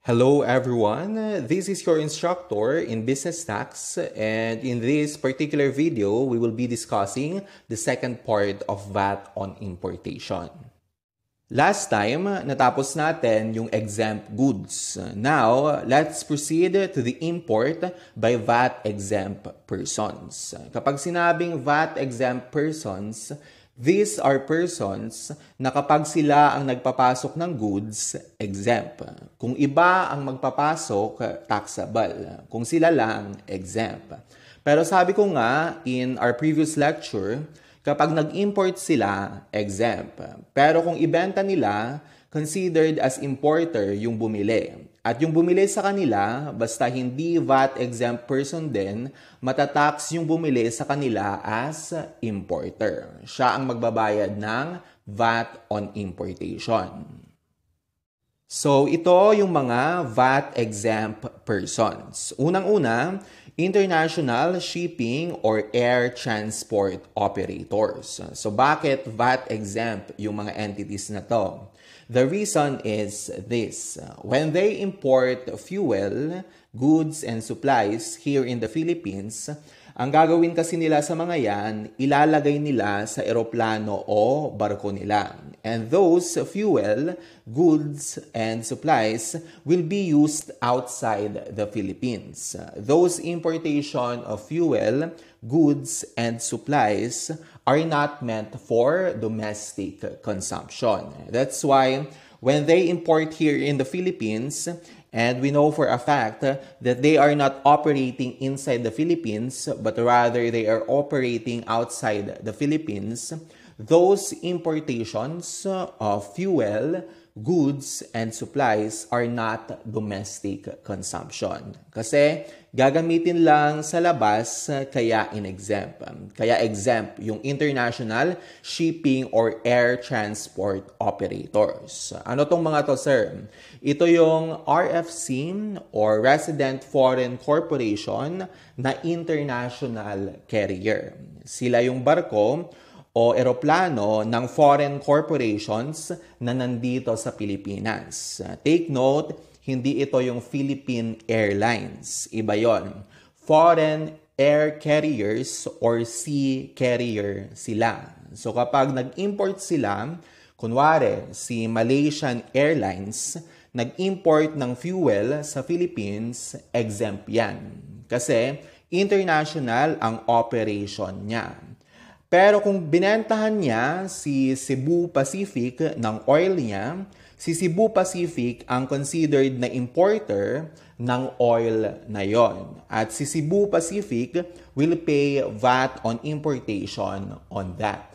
Hello everyone, this is your instructor in Business Tax, and in this particular video, we will be discussing the second part of VAT on importation. Last time, natapos natin yung exempt goods. Now, let's proceed to the import by VAT exempt persons. Kapag sinabing VAT exempt persons, these are persons na kapag sila ang nagpapasok ng goods, exempt. Kung iba ang magpapasok, taxable. Kung sila lang, exempt. Pero sabi ko nga, in our previous lecture, kapag nag-import sila, exempt. Pero kung ibenta nila, considered as importer yung bumili. At yung bumili sa kanila, basta hindi VAT-exempt person din, matatax yung bumili sa kanila as importer. Siya ang magbabayad ng VAT on importation. So, ito yung mga VAT-exempt persons. Unang-una, international shipping or air transport operators. So, bakit VAT-exempt yung mga entities na to? The reason is this. When they import fuel, goods, and supplies here in the Philippines, ang gagawin kasi nila sa mga yan, ilalagay nila sa eroplano o barko nila. And those fuel, goods, and supplies will be used outside the Philippines. Those importation of fuel, goods, and supplies are not meant for domestic consumption. That's why when they import here in the Philippines, and we know for a fact that they are not operating inside the Philippines, but rather they are operating outside the Philippines, those importations of fuel, goods, and supplies are not domestic consumption. Kasi gagamitin lang sa labas, kaya in-exempt. Kaya exempt yung international shipping or air transport operators. Ano tong mga to, sir? Ito yung RFC or Resident Foreign Corporation na international carrier. Sila yung barko o eroplano ng foreign corporations na nandito sa Pilipinas. Take note, hindi ito yung Philippine Airlines. Iba yon. Foreign air carriers or sea carrier sila. So kapag nag-import sila, kunwari si Malaysian Airlines, nag-import ng fuel sa Philippines, exempt yan. Kasi international ang operation niya. Pero kung binentahan niya si Cebu Pacific ng oil niya, si Cebu Pacific ang considered na importer ng oil na yon. At si Cebu Pacific will pay VAT on importation on that.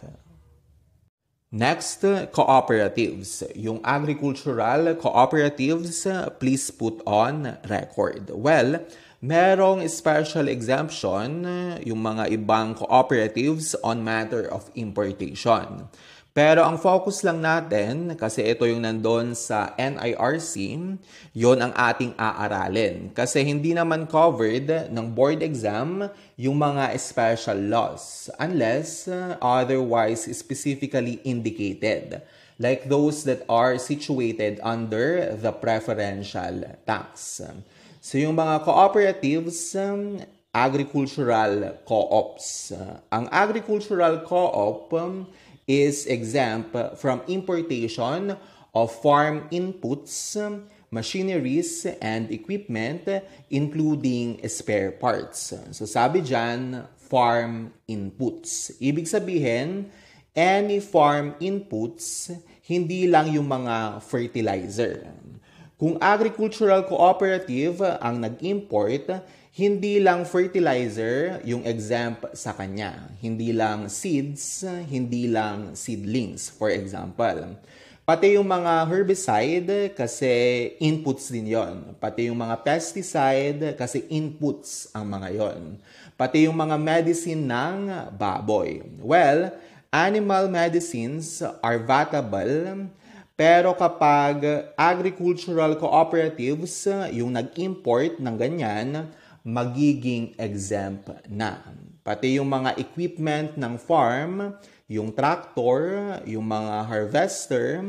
Next, cooperatives. Yung agricultural cooperatives, please put on record. Well, merong special exemption yung mga ibang cooperatives on matter of importation. Pero ang focus lang natin, kasi ito yung nandun sa NIRC, yon ang ating aaralin. Kasi hindi naman covered ng board exam yung mga special laws unless otherwise specifically indicated. Like those that are situated under the preferential tax. So yung mga cooperatives, agricultural co-ops. Ang agricultural co-op is exempt from importation of farm inputs, machineries, and equipment, including spare parts. So sabi dyan, farm inputs. Ibig sabihin, any farm inputs, hindi lang yung mga fertilizer. Kung agricultural cooperative ang nag-import, hindi lang fertilizer yung exempt sa kanya. Hindi lang seeds, hindi lang seedlings, for example. Pati yung mga herbicide kasi inputs din yon. Pati yung mga pesticide kasi inputs ang mga yon. Pati yung mga medicine ng baboy. Well, animal medicines are vatable. Pero kapag agricultural cooperatives yung nag-import ng ganyan, magiging exempt na. Pati yung mga equipment ng farm, yung tractor, yung mga harvester,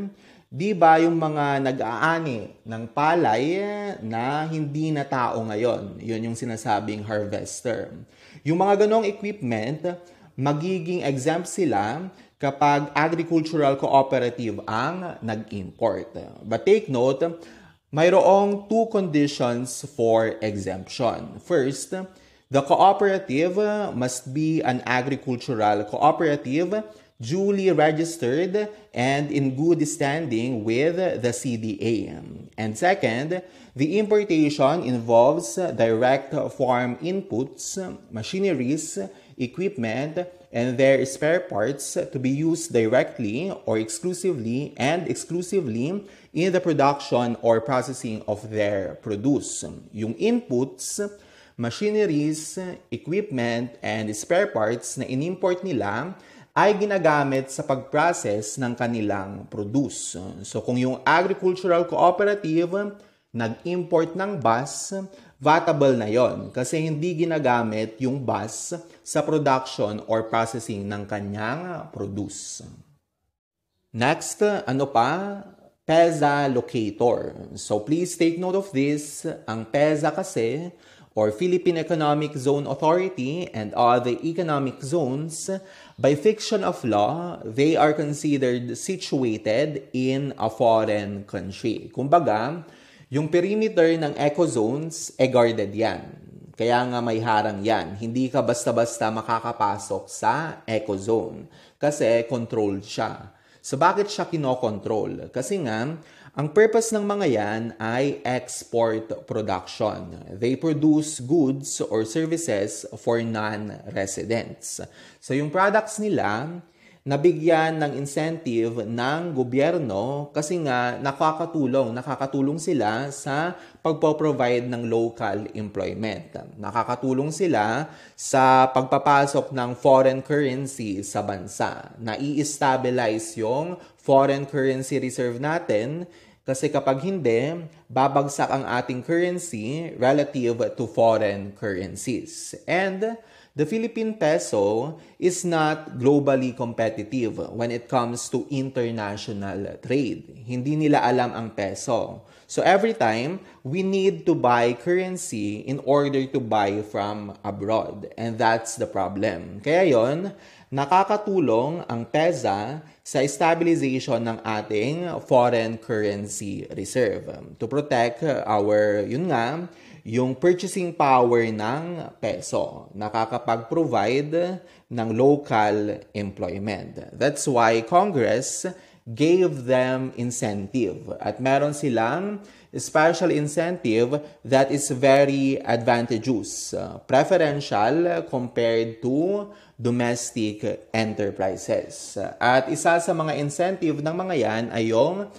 Di ba yung mga nag-aani ng palay na hindi na tao ngayon? Yun yung sinasabing harvester. Yung mga ganong equipment, magiging exempt sila kapag agricultural cooperative ang nag-import. But take note, mayroong two conditions for exemption. First, the cooperative must be an agricultural cooperative duly registered and in good standing with the CDA. And second, the importation involves direct farm inputs, machineries, equipment, and their spare parts to be used directly or exclusively in the production or processing of their produce. Yung inputs, machineries, equipment, and spare parts na inimport nila ay ginagamit sa pag-process ng kanilang produce. So kung yung agricultural cooperative nag-import ng bus, vatable na yon kasi hindi ginagamit yung bus sa production or processing ng kanyang produce. Next, ano pa? PEZA locator. So please take note of this. Ang PEZA kasi, or Philippine Economic Zone Authority and other economic zones, by fiction of law, they are considered situated in a foreign country. Kumbaga, yung perimeter ng ecozones, guarded yan. Kaya nga may harang yan. Hindi ka basta-basta makakapasok sa ecozone kasi controlled siya. So bakit siya kinokontrol? Kasi nga, ang purpose ng mga yan ay export production. They produce goods or services for non-residents. So yung products nila, nabigyan ng incentive ng gobyerno kasi nga nakakatulong sila sa pagpo-provide ng local employment. Nakakatulong sila sa pagpapasok ng foreign currency sa bansa. Nai-stabilize yung foreign currency reserve natin kasi kapag hindi, babagsak ang ating currency relative to foreign currencies. And the Philippine peso is not globally competitive when it comes to international trade. Hindi nila alam ang peso. So every time, we need to buy currency in order to buy from abroad. And that's the problem. Kaya yon, nakakatulong ang PEZA sa stabilization ng ating foreign currency reserve to protect our, yung purchasing power ng peso. Nakakapag-provide ng local employment. That's why Congress gave them incentive. At meron silang special incentive that is very advantageous, preferential compared to domestic enterprises. At isa sa mga incentive ng mga yan ay yung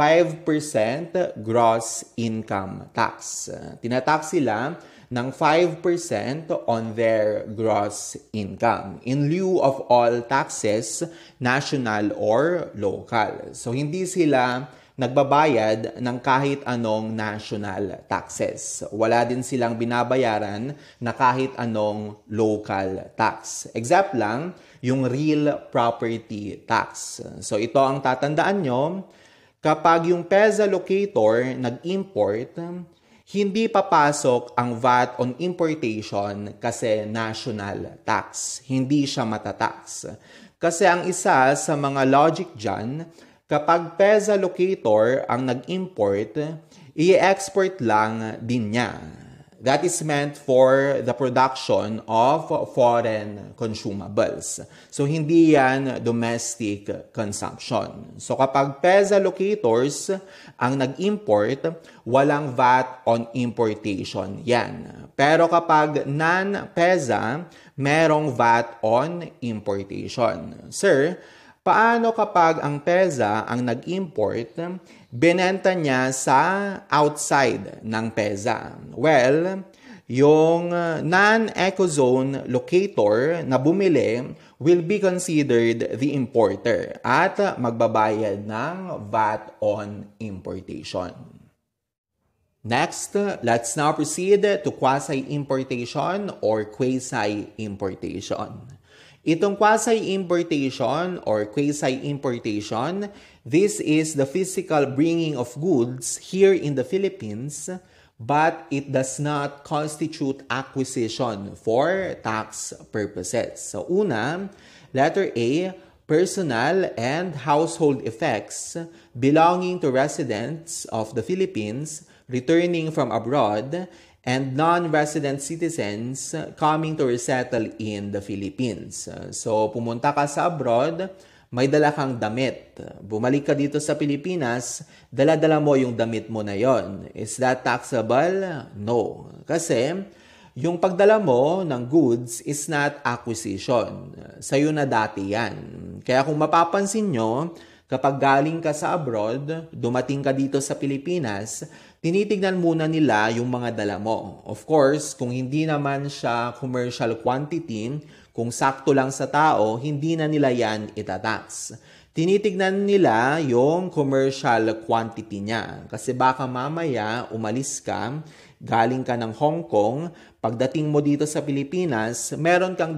5% gross income tax. Tinatax sila ng 5% on their gross income in lieu of all taxes, national or local. So hindi sila nagbabayad ng kahit anong national taxes. Wala din silang binabayaran na kahit anong local tax. Except lang yung real property tax. So ito ang tatandaan nyo, kapag yung PEZA locator nag-import, hindi papasok ang VAT on importation kasi national tax. Hindi siya matatax. Kasi ang isa sa mga logic dyan, kapag PEZA locator ang nag-import, i-export lang din niya. That is meant for the production of foreign consumables. So, hindi yan domestic consumption. So, kapag PEZA locators ang nag-import, walang VAT on importation yan. Pero kapag non-PEZA, merong VAT on importation. Sir, paano kapag ang PEZA ang nag-import, binenta niya sa outside ng PEZA? Well, yung non-ecozone locator na bumili will be considered the importer at magbabayad ng VAT on importation. Next, let's now proceed to quasi-importation or quasi-importation. Itong quasi-importation or quasi-importation, this is the physical bringing of goods here in the Philippines, but it does not constitute acquisition for tax purposes. So una, letter A, personal and household effects belonging to residents of the Philippines returning from abroad and non-resident citizens coming to resettle in the Philippines. So, pumunta ka sa abroad, may dala kang damit. Bumalik ka dito sa Pilipinas, dala-dala mo yung damit mo na yon. Is that taxable? No. Kasi, yung pagdala mo ng goods is not acquisition. Sa'yo na dati yan. Kaya kung mapapansin nyo, kapag galing ka sa abroad, dumating ka dito sa Pilipinas, tinitignan muna nila yung mga dala mo. Of course, kung hindi naman siya commercial quantity, kung sakto lang sa tao, hindi na nila yan itatax. Tinitignan nila yung commercial quantity niya. Kasi baka mamaya umalis ka, galing ka ng Hong Kong, pagdating mo dito sa Pilipinas, meron kang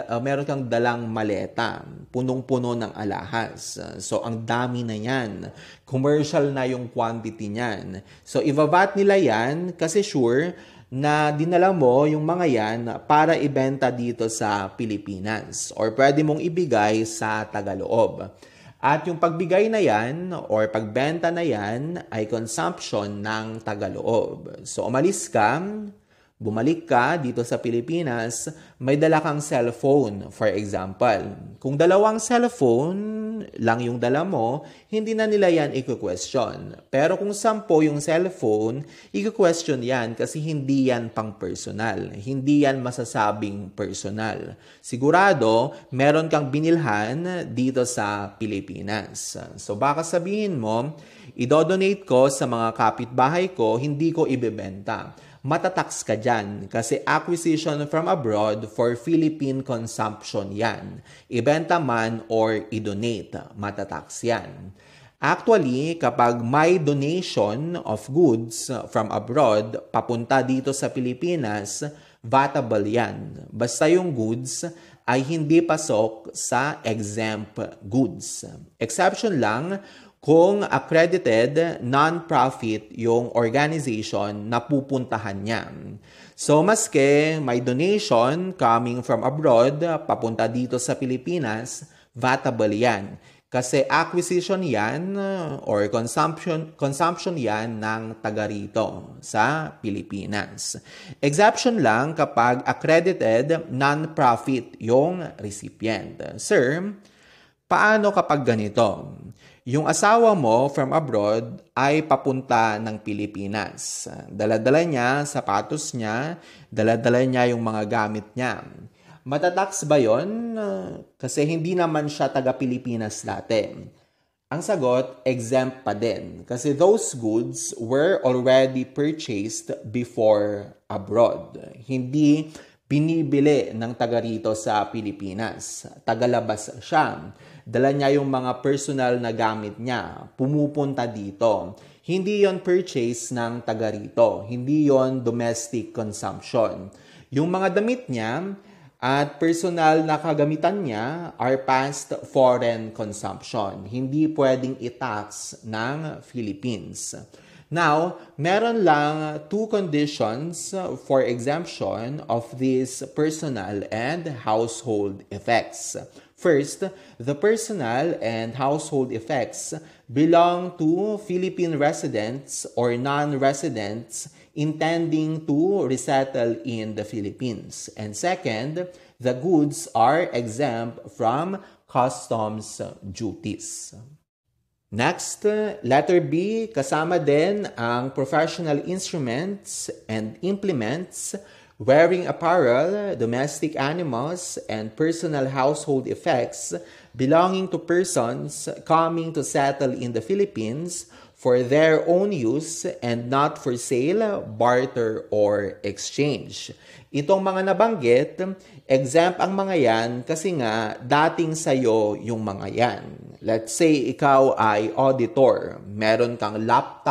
dalang maleta, punong-puno ng alahas. So ang dami na yan. Commercial na yung quantity niyan. So ibabat nila yan kasi sure na dinala mo yung mga yan para ibenta dito sa Pilipinas or pwede mong ibigay sa Tagaloob. At yung pagbigay na yan or pagbenta na yan ay consumption ng Tagaloob. So umalis ka, bumalik ka dito sa Pilipinas, may dala kang cellphone, for example. Kung dalawang cellphone lang yung dala mo, hindi na nila yan i-question. Pero kung 10 yung cellphone, i-question yan kasi hindi yan pang personal. Hindi yan masasabing personal. Sigurado, meron kang binilhan dito sa Pilipinas. So baka sabihin mo, idodonate ko sa mga kapitbahay ko, hindi ko ibebenta. Matatax ka dyan kasi acquisition from abroad for Philippine consumption yan. Ibenta man or i-donate, matatax yan. Actually, kapag may donation of goods from abroad papunta dito sa Pilipinas, vatable yan. Basta yung goods ay hindi pasok sa exempt goods. Exception lang kung accredited non-profit yung organization na pupuntahan niya. So, maske may donation coming from abroad, papunta dito sa Pilipinas, vatable yan. Kasi acquisition yan or consumption yan ng taga rito sa Pilipinas. Exception lang kapag accredited non-profit yung recipient. Sir, paano kapag ganito? Yung asawa mo from abroad ay papunta ng Pilipinas. Dala-dala niya, sapatos niya, dala-dala niya yung mga gamit niya. Matatax ba yon? Kasi hindi naman siya taga-Pilipinas dati. Ang sagot, exempt pa din. Kasi those goods were already purchased before abroad. Hindi binibili ng taga rito sa Pilipinas. Tagalabas siya. Dala niya yung mga personal na gamit niya. Pumupunta dito. Hindi yon purchase ng taga rito. Hindi yon domestic consumption. Yung mga damit niya at personal na kagamitan niya are past foreign consumption. Hindi pwedeng i-tax ng Philippines. Now, meron lang 2 conditions for exemption of these personal and household effects. First, the personal and household effects belong to Philippine residents or non-residents intending to resettle in the Philippines. And second, the goods are exempt from customs duties. Next, letter B, kasama din ang professional instruments and implements, wearing apparel, domestic animals, and personal household effects belonging to persons coming to settle in the Philippines for their own use and not for sale, barter, or exchange. Itong mga nabanggit, exempt ang mga yan kasi nga dating sayo yung mga yan. Let's say ikaw ay auditor, meron kang laptop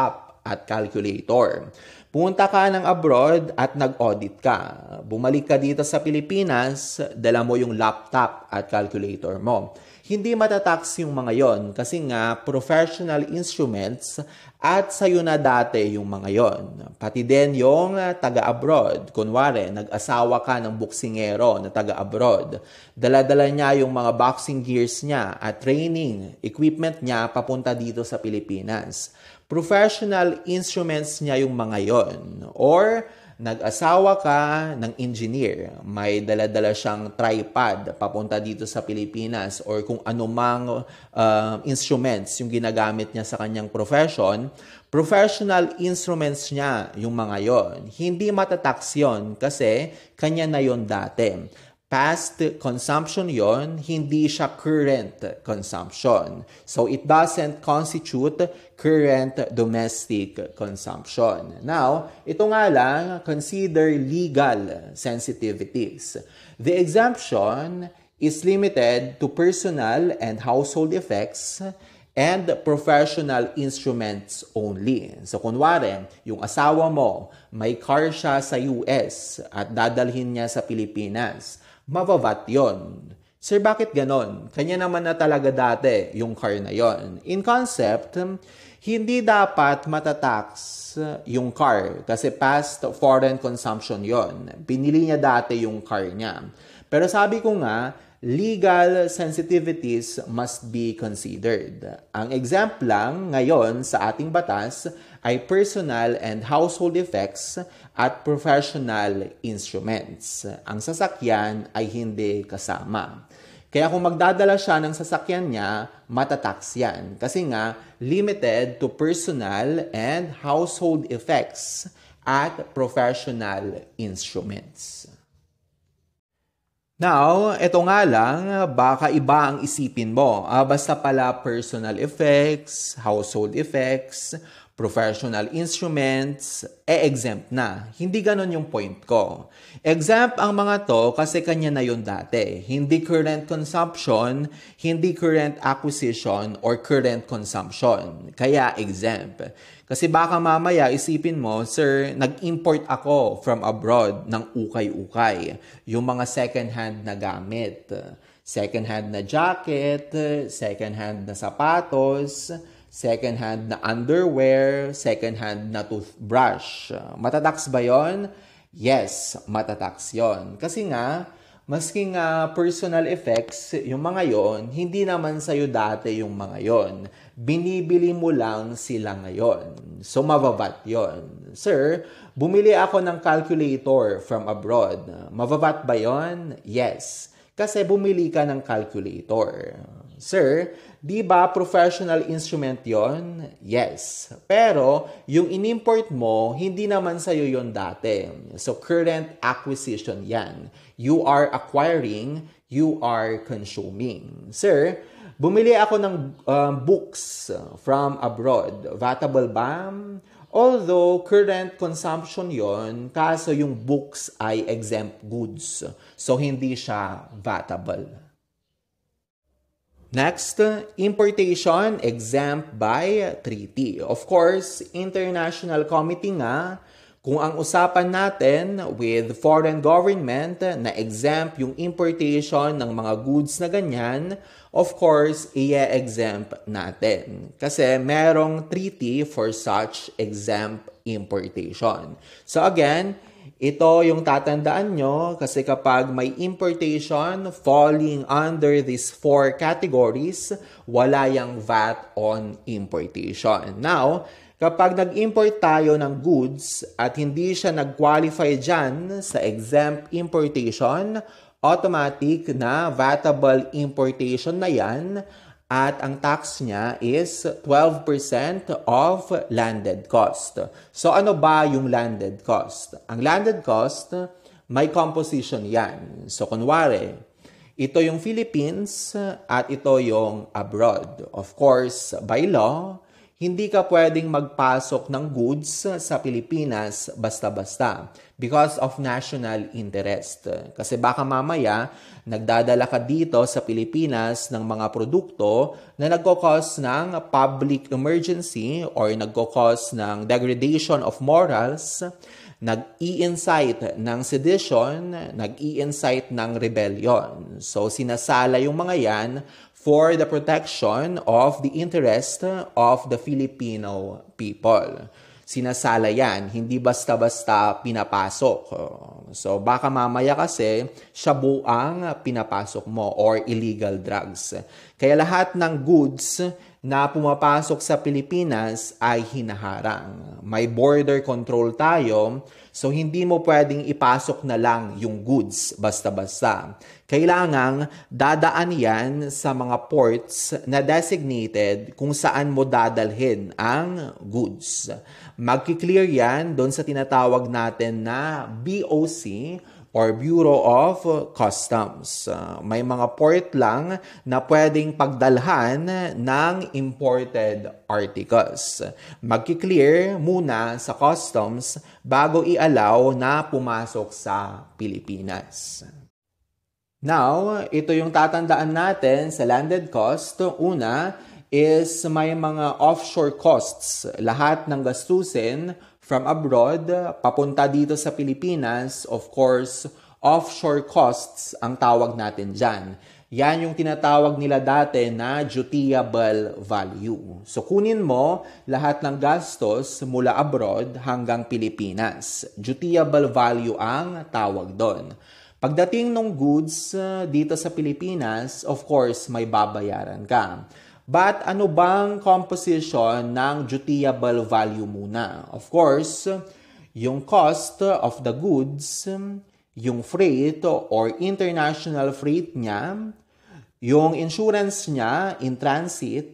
at calculator. Punta ka ng abroad at nag-audit ka. Bumalik ka dito sa Pilipinas, dala mo yung laptop at calculator mo. Hindi matatax yung mga yon kasi nga professional instruments at sa'yo na dati yung mga yon. Pati din yung taga-abroad. Kunwari, nag-asawa ka ng boksingero na taga-abroad. Dala-dala niya yung mga boxing gears niya at training equipment niya papunta dito sa Pilipinas. Professional instruments niya yung mga yon. Or nag-asawa ka ng engineer, may dala-dala siyang tripod papunta dito sa Pilipinas or kung anumang instruments yung ginagamit niya sa kanyang profession, professional instruments niya yung mga yon. Hindi matatax yon kasi kanya na yon dati. Past consumption yon, hindi siya current consumption. So, it doesn't constitute current domestic consumption. Now, ito nga lang, consider legal sensitivities. The exemption is limited to personal and household effects and professional instruments only. So, kunwari, yung asawa mo, may car siya sa US at dadalhin niya sa Pilipinas, mababat yon. Sir, bakit ganon? Kanya naman na talaga dati yung car na yon. In concept, hindi dapat matatax yung car kasi past foreign consumption yon. Binili niya dati yung car niya. Pero sabi ko nga, legal sensitivities must be considered. Ang exempt lang ngayon sa ating batas ay personal and household effects at professional instruments. Ang sasakyan ay hindi kasama. Kaya kung magdadala siya ng sasakyan niya, matatax yan. Kasi nga, limited to personal and household effects at professional instruments. Now, ito nga lang, baka iba ang isipin mo. Basta pala personal effects, household effects, professional instruments, exempt na. Hindi ganon yung point ko. Exempt ang mga to kasi kanya na yun dati. Hindi current consumption, hindi current acquisition, or current consumption. Kaya exempt. Kasi baka mamaya isipin mo, sir, nag-import ako from abroad ng ukay-ukay. Yung mga second-hand na gamit. Second-hand na jacket, second-hand na sapatos, second-hand na underwear, second-hand na toothbrush. Matatax ba yon? Yes, matatax yon. Kasi nga, maski nga personal effects, yung mga yon, hindi naman sa'yo dati yung mga yon. Binibili mo lang sila ngayon. So, mababat yon. Sir, bumili ako ng calculator from abroad. Mababat ba yon? Yes. Kasi bumili ka ng calculator. Sir, di ba professional instrument yon? Yes. Pero, yung inimport mo, hindi naman sa'yo yon dati. So, current acquisition yan. You are acquiring, you are consuming. Sir, bumili ako ng books from abroad. Vatable ba? Although, current consumption yon, kaso yung books ay exempt goods. So, hindi siya vatable. Next, importation exempt by treaty. Of course, international committee nga, kung ang usapan natin with foreign government na exempt yung importation ng mga goods na ganyan, of course, i-exempt natin. Kasi merong treaty for such exempt importation. So again, ito yung tatandaan nyo kasi kapag may importation falling under these 4 categories, wala yung VAT on importation. Now, kapag nag-import tayo ng goods at hindi siya nag-qualify dyan sa exempt importation, automatic na vatable importation na yan at ang tax niya is 12% of landed cost. So ano ba yung landed cost? Ang landed cost, may composition yan. So kunwari, ito yung Philippines at ito yung abroad. Of course, by law, hindi ka pwedeng magpasok ng goods sa Pilipinas basta-basta because of national interest. Kasi baka mamaya, nagdadala ka dito sa Pilipinas ng mga produkto na nagkakos ng public emergency or nagkakos ng degradation of morals, nag-i-incite ng sedition, nag-i-incite ng rebellion. So sinasala yung mga yan for the protection of the interest of the Filipino people. Sinasala yan, hindi basta-basta pinapasok. So baka mamaya kasi shabu ang pinapasok mo or illegal drugs. Kaya lahat ng goods na pumapasok sa Pilipinas ay hinaharang. May border control tayo, so hindi mo pwedeng ipasok na lang yung goods basta-basta. Kailangang dadaan yan sa mga ports na designated kung saan mo dadalhin ang goods. Magki-clear yan doon sa tinatawag natin na BOC or Bureau of Customs. May mga port lang na pwedeng pagdalhan ng imported articles. Magki-clear muna sa customs bago i-allow na pumasok sa Pilipinas. Now, ito yung tatandaan natin sa landed cost. Una is may mga offshore costs. Lahat ng gastusin from abroad, papunta dito sa Pilipinas, of course, offshore costs ang tawag natin dyan. Yan yung tinatawag nila dati na dutiable value. So kunin mo lahat ng gastos mula abroad hanggang Pilipinas. Dutiable value ang tawag doon. Pagdating ng goods dito sa Pilipinas, of course, may babayaran ka. But ano bang composition ng dutiable value muna? Of course, yung cost of the goods, yung freight or international freight niya, yung insurance niya in transit,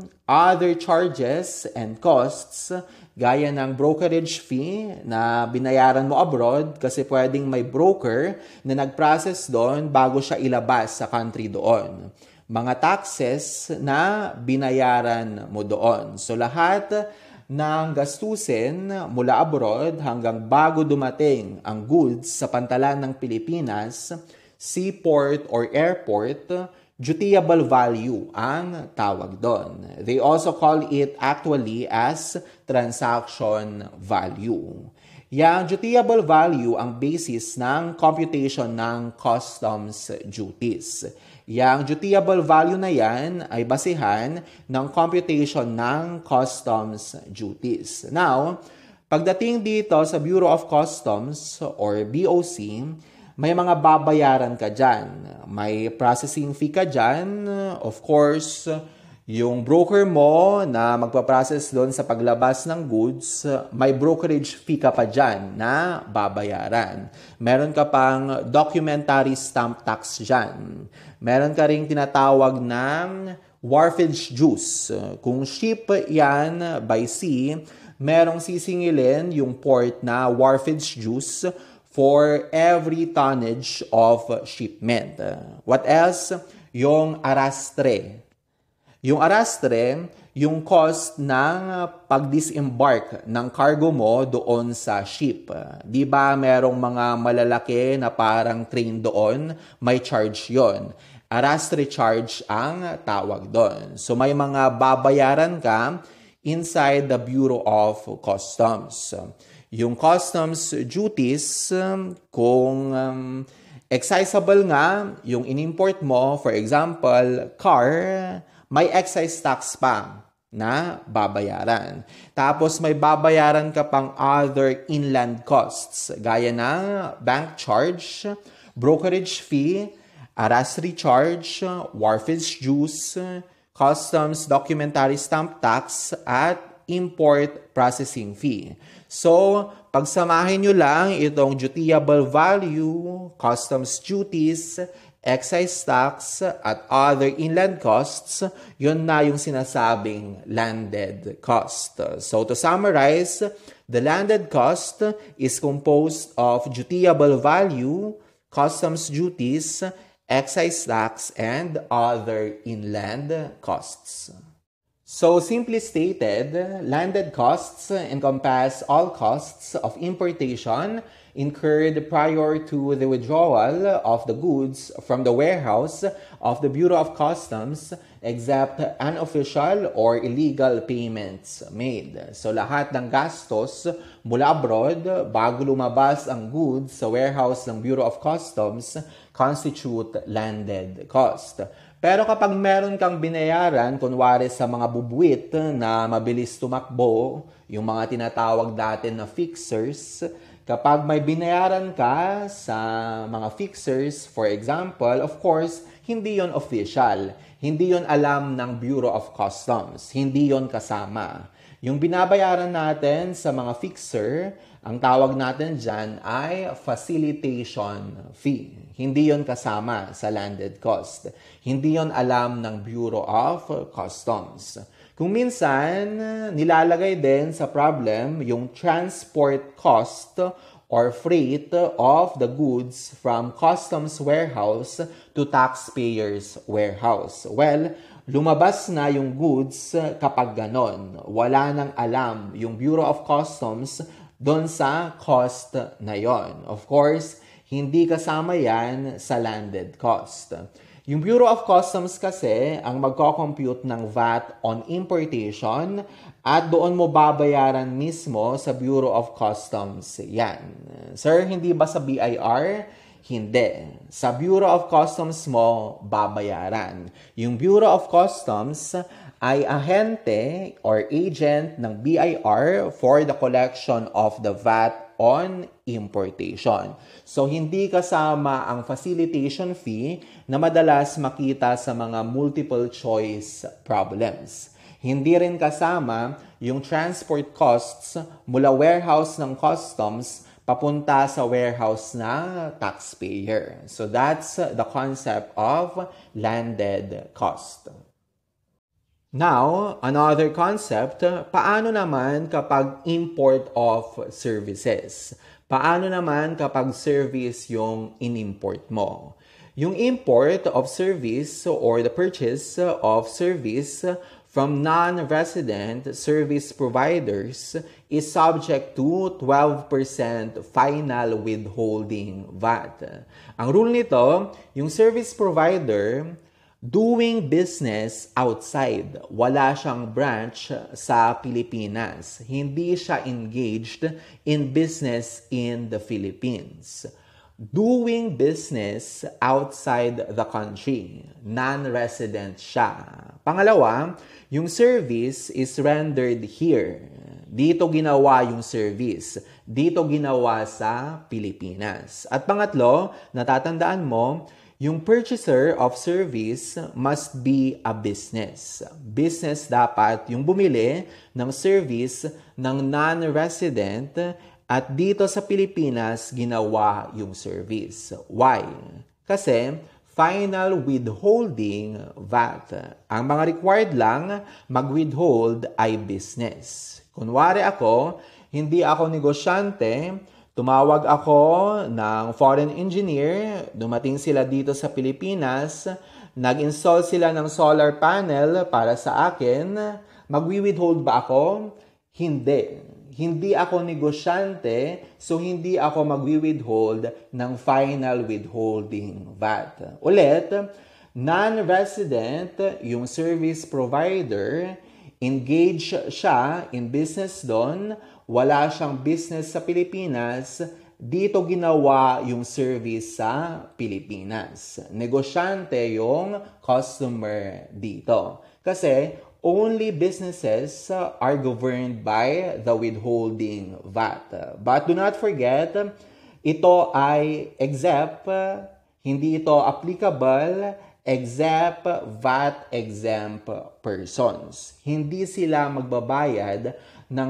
other charges and costs, gaya ng brokerage fee na binayaran mo abroad kasi pwedeng may broker na nag-process doon bago siya ilabas sa country doon. Mga taxes na binayaran mo doon. So lahat ng gastusin mula abroad hanggang bago dumating ang goods sa pantalan ng Pilipinas, seaport or airport, dutiable value ang tawag doon. They also call it actually as transaction value. Yang dutiable value ang basis ng computation ng customs duties. Yang dutiable value na yan ay basihan ng computation ng customs duties. Now, pagdating dito sa Bureau of Customs or BOC, may mga babayaran ka dyan. May processing fee ka dyan. Of course, yung broker mo na magpaprocess doon sa paglabas ng goods, may brokerage fee ka pa dyan na babayaran. Meron ka pang documentary stamp tax dyan. Meron ka ring tinatawag ng wharfage dues. Kung ship yan by sea, merong sisingilin yung port na wharfage dues for every tonnage of shipment. What else? Yung arrastre. Yung arrastre, yung cost ng pag-disembark ng cargo mo doon sa ship. Di ba merong mga malalaki na parang train doon? May charge yon. Arrastre charge ang tawag doon. So may mga babayaran ka inside the Bureau of Customs. Yung customs duties, kung excisable nga, yung in-import mo, for example, car, may excise tax pa na babayaran. Tapos may babayaran ka pang other inland costs, gaya ng bank charge, brokerage fee, arrastre charge, wharfage dues, customs documentary stamp tax, at import processing fee. So, pagsamahin nyo lang itong dutiable value, customs duties, excise tax, at other inland costs, yun na yung sinasabing landed cost. So to summarize, the landed cost is composed of dutiable value, customs duties, excise tax, and other inland costs. So simply stated, landed costs encompass all costs of importation incurred prior to the withdrawal of the goods from the warehouse of the Bureau of Customs except unofficial or illegal payments made. So lahat ng gastos mula abroad bago lumabas ang goods sa warehouse ng Bureau of Customs constitute landed cost. Pero kapag meron kang binayaran, kunwari sa mga bubuwit na mabilis tumakbo, yung mga tinatawag natin na fixers, kapag may binayaran ka sa mga fixers, for example, of course, hindi yon official. Hindi yon alam ng Bureau of Customs. Hindi yon kasama. Yung binabayaran natin sa mga fixer, ang tawag natin dyan ay facilitation fee. Hindi yon kasama sa landed cost. Hindi yon alam ng Bureau of Customs. Kung minsan, nilalagay din sa problem yung transport cost or freight of the goods from customs warehouse to taxpayers' warehouse. Well, lumabas na yung goods kapag ganon. Wala nang alam yung Bureau of Customs doon sa cost na yon. Of course, hindi kasama yan sa landed cost. Yung Bureau of Customs kasi ang magko-compute ng VAT on importation at doon mo babayaran mismo sa Bureau of Customs yan. Sir, hindi ba sa BIR? Hindi. Sa Bureau of Customs mo babayaran. Yung Bureau of Customs ay ahente or agent ng BIR for the collection of the VAT on importation. So, hindi kasama ang facilitation fee na madalas makita sa mga multiple choice problems. Hindi rin kasama yung transport costs mula warehouse ng customs papunta sa warehouse na taxpayer. So, that's the concept of landed cost. Now, another concept, paano naman kapag import of services? Paano naman kapag service yung in-import mo? Yung import of service or the purchase of service from non-resident service providers is subject to 12% final withholding VAT. Ang rule nito, yung service provider doing business outside. Wala siyang branch sa Pilipinas. Hindi siya engaged in business in the Philippines. Doing business outside the country. Non-resident siya. Pangalawa, yung service is rendered here. Dito ginawa yung service. Dito ginawa sa Pilipinas. At pangatlo, natatandaan mo, yung purchaser of service must be a business. Business dapat yung bumili ng service ng non-resident at dito sa Pilipinas ginawa yung service. Why? Kasi final withholding VAT. Ang mga required lang mag-withhold ay business. Kunwari ako, hindi ako negosyante, tumawag ako ng foreign engineer, dumating sila dito sa Pilipinas, nag-install sila ng solar panel para sa akin, magwi-withhold ba ako? Hindi. Hindi ako negosyante, so hindi ako magwi-withhold ng final withholding VAT. Ulit, non-resident, yung service provider, engage siya in business doon, wala siyang business sa Pilipinas, dito ginawa yung service sa Pilipinas. Negosyante yung customer dito. Kasi only businesses are governed by the withholding VAT. But do not forget, ito ay except, hindi ito applicable except VAT-exempt persons. Hindi sila magbabayad ng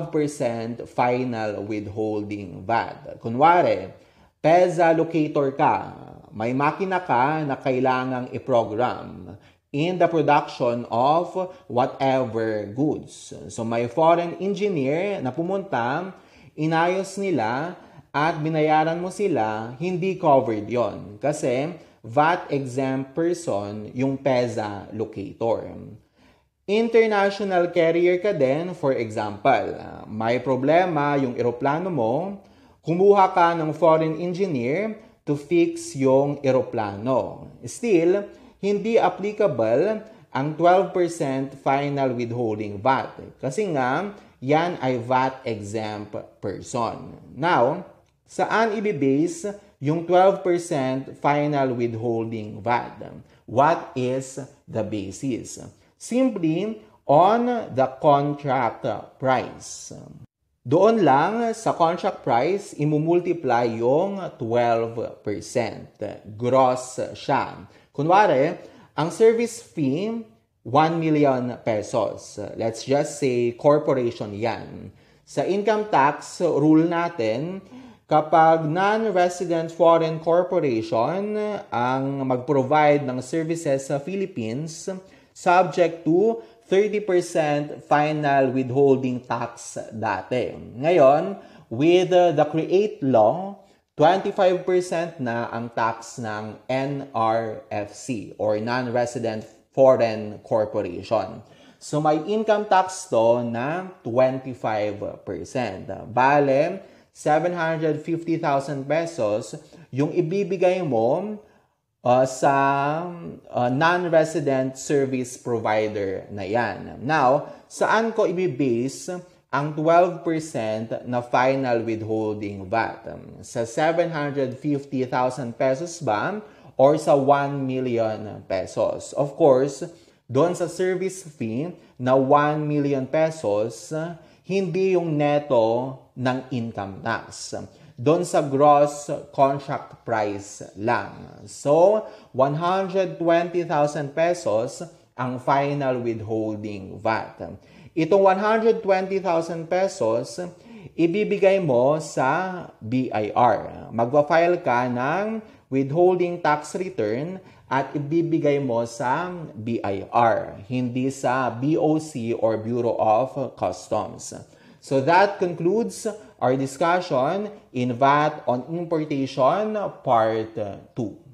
12% final withholding VAT. Kunwari, PEZA locator ka, may makina ka na kailangang i-program in the production of whatever goods. So may foreign engineer na pumunta, inayos nila at binayaran mo sila, hindi covered yon kasi VAT-exempt person yung PEZA locator. International carrier ka din, for example, may problema yung eroplano mo, kumuha ka ng foreign engineer to fix yung eroplano. Still, hindi applicable ang 12% final withholding VAT. Kasi nga, yan ay VAT exempt person. Now, saan ibibase yung 12% final withholding VAT? What is the basis? Simply on the contract price. Doon lang sa contract price, imumultiply yung 12%. Gross siya. Kunwari, ang service fee, 1 million pesos. Let's just say corporation yan. Sa income tax rule natin, kapag non-resident foreign corporation ang mag-provide ng services sa Philippines, subject to 30% final withholding tax dati. Ngayon, with the CREATE law, 25% na ang tax ng NRFC or non-resident foreign corporation. So may income tax to na 25%. Bale, 750,000 pesos yung ibibigay mo sa non-resident service provider na yan. Now, saan ko ibibase ang 12% na final withholding VAT? Sa 750,000 pesos ba or sa 1 million pesos? Of course, doon sa service fee na 1 million pesos, hindi yung neto ng income tax. Doon sa gross contract price lang. So, 120,000 pesos ang final withholding VAT. Itong 120,000 pesos, ibibigay mo sa BIR. Magpa-file ka ng withholding tax return at ibibigay mo sa BIR, hindi sa BOC or Bureau of Customs. So that concludes our discussion in VAT on Importation Part 2.